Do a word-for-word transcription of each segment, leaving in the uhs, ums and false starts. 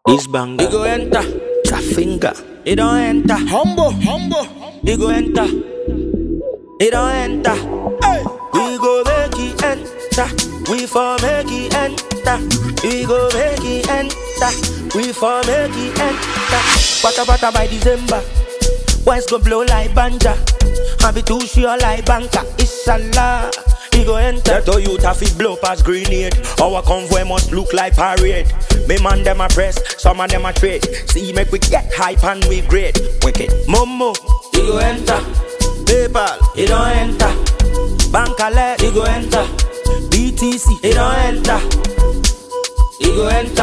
This banger, he go enter. Jah Phinga, he don't enter. Humble, humble, He go enter. He don't enter. hey. We go make it enter. We for make it enter. We go make it enter. We for make it enter. Pata pata by December. Boys go blow like banja. I be too sure like banker. Inshallah. He go enter. That youth have to blow past grenade. Our convoy must look like parade. Me man them a press, some of them a trade. See make we get hype and we great. Wicked. Momo, he go enter. PayPal, he don't enter. Bankale, he go enter. B T C, he don't enter. He go enter.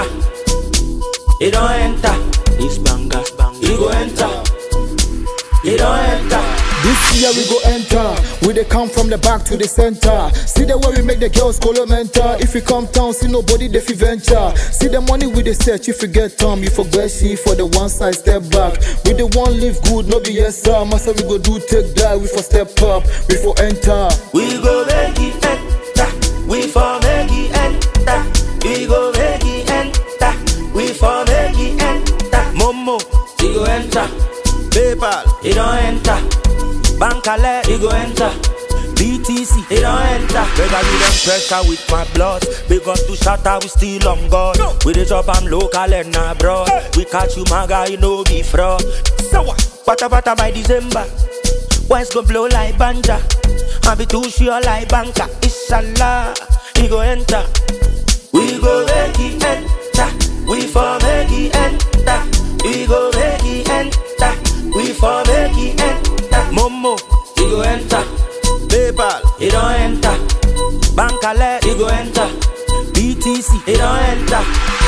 He don't enter. This banger, he go enter. He don't enter. This year we go enter. We dey come from the back to the center. See the way we make the girls call mental. If we come town, see nobody they fi venture. See the money we dey search. If we get time, you forget she for the one side step back. We the one live good, no be yes sir. Massa we go do take that. We for step up, we for enter. We go make it enter. We for make it enter. We go make it enter. We for make it enter. Momo, he go enter. PayPal, he don't enter. Bankale, he go enter. B T C, he don't enter. Better give them pressure with my blood. Big up to shatter, we still on God. No. We the job, I'm local and abroad. Hey. We catch you, my guy, you know be fraud. So what? Pata pata by December. Boys go blow like banja. I be too sure like banker. Inshallah, he go enter. We go make it enter. We for make it enter. We go make it enter. We for make it enter. Momo, he go enter. PayPal, he don't enter. Bankale, he go enter. B T C, he don't enter.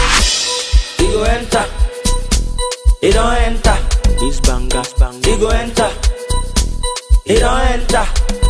He go enter. He don't enter. This banger, he go enter. He don't enter.